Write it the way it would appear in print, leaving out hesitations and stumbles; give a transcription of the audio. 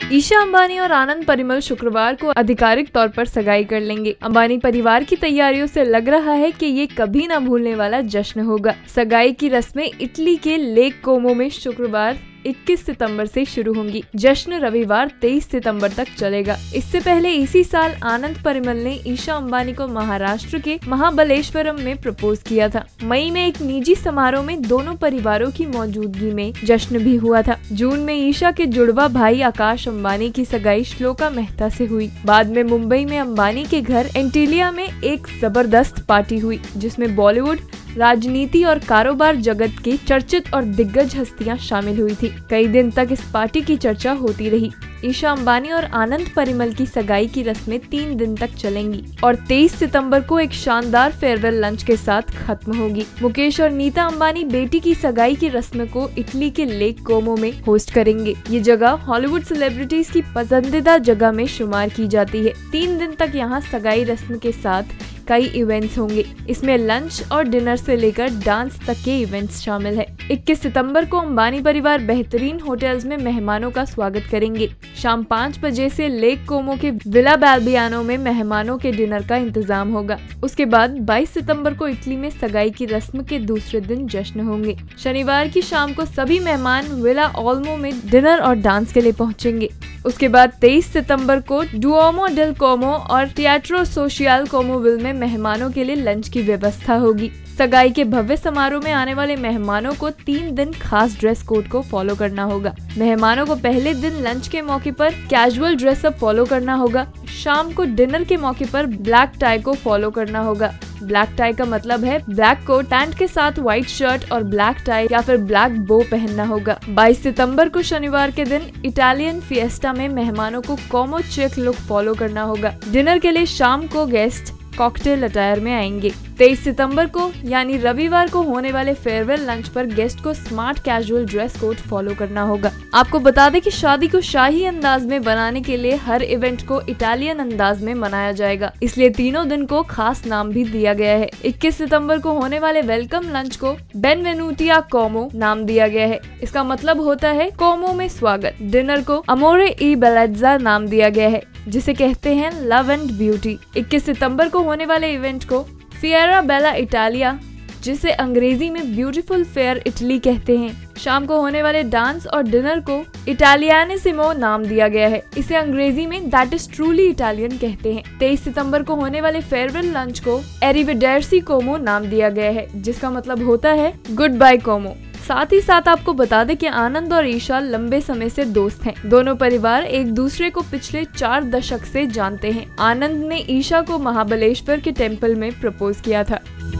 ईशा अंबानी और आनंद परिमल शुक्रवार को आधिकारिक तौर पर सगाई कर लेंगे। अंबानी परिवार की तैयारियों से लग रहा है कि ये कभी न भूलने वाला जश्न होगा। सगाई की रस्में इटली के लेक कोमो में शुक्रवार 21 सितंबर से शुरू होंगी। जश्न रविवार 23 सितंबर तक चलेगा। इससे पहले इसी साल आनंद परिमल ने ईशा अंबानी को महाराष्ट्र के महाबलेश्वरम में प्रपोज किया था। मई में एक निजी समारोह में दोनों परिवारों की मौजूदगी में जश्न भी हुआ था। जून में ईशा के जुड़वा भाई आकाश अंबानी की सगाई श्लोका मेहता से हुई। बाद में मुंबई में अंबानी के घर एंटीलिया में एक जबरदस्त पार्टी हुई, जिसमें बॉलीवुड, राजनीति और कारोबार जगत की चर्चित और दिग्गज हस्तियां शामिल हुई थी। कई दिन तक इस पार्टी की चर्चा होती रही। ईशा अंबानी और आनंद परिमल की सगाई की रस्में 3 दिन तक चलेंगी और 23 सितंबर को एक शानदार फेयरवेल लंच के साथ खत्म होगी। मुकेश और नीता अंबानी बेटी की सगाई की रस्म को इटली के लेक कोमो में होस्ट करेंगे। ये जगह हॉलीवुड सेलिब्रिटीज की पसंदीदा जगह में शुमार की जाती है। 3 दिन तक यहाँ सगाई रस्म के साथ कई इवेंट्स होंगे। इसमें लंच और डिनर से लेकर डांस तक के इवेंट्स शामिल है। 21 सितंबर को अंबानी परिवार बेहतरीन होटल्स में मेहमानों का स्वागत करेंगे। शाम 5 बजे से लेक कोमो के विला बाल्बियानो में मेहमानों के डिनर का इंतजाम होगा। उसके बाद 22 सितंबर को इटली में सगाई की रस्म के दूसरे दिन जश्न होंगे। शनिवार की शाम को सभी मेहमान विला ओल्मो में डिनर और डांस के लिए पहुंचेंगे। उसके बाद 23 सितंबर को डुओमो डेल कोमो और टिएट्रो सोशियल कोमोविल में मेहमानों के लिए लंच की व्यवस्था होगी। सगाई के भव्य समारोह में आने वाले मेहमानों को 3 दिन खास ड्रेस कोड को फॉलो करना होगा। मेहमानों को पहले दिन लंच के मौके पर कैजुअल ड्रेसअप फॉलो करना होगा। शाम को डिनर के मौके पर ब्लैक टाई को फॉलो करना होगा। ब्लैक टाई का मतलब है ब्लैक कोट, पैंट के साथ व्हाइट शर्ट और ब्लैक टाई या फिर ब्लैक बो पहनना होगा। 22 सितंबर को शनिवार के दिन इटालियन फिएस्टा में मेहमानों को कोमो चेक लुक फॉलो करना होगा। डिनर के लिए शाम को गेस्ट कॉकटेल अटायर में आएंगे। 23 सितंबर को यानी रविवार को होने वाले फेयरवेल लंच पर गेस्ट को smart casual dress code follow करना होगा। आपको बता दें कि शादी को शाही अंदाज में बनाने के लिए हर इवेंट को इटालियन अंदाज में मनाया जाएगा, इसलिए तीनों दिन को खास नाम भी दिया गया है। 21 सितंबर को होने वाले वेलकम लंच को बेनवेनुटी आ कोमो नाम दिया गया है। इसका मतलब होता है कोमो में स्वागत। डिनर को अमोरे ई बेलेज़ा नाम दिया गया है, जिसे कहते हैं लव एंड ब्यूटी। 21 सितंबर को होने वाले इवेंट को फिएरा बेला इटालिया, जिसे अंग्रेजी में ब्यूटीफुल फेयर इटली कहते हैं। शाम को होने वाले डांस और डिनर को इटालियानिसिमो नाम दिया गया है। इसे अंग्रेजी में दैट इज ट्रूली इटालियन कहते हैं। 23 सितंबर को होने वाले फेयरवेल लंच को एरिवेडेर्सी कोमो नाम दिया गया है, जिसका मतलब होता है गुड बाय कोमो। साथ ही साथ आपको बता दें कि आनंद और ईशा लंबे समय से दोस्त हैं। दोनों परिवार एक दूसरे को पिछले 4 दशक से जानते हैं। आनंद ने ईशा को महाबलेश्वर के टेम्पल में प्रपोज किया था।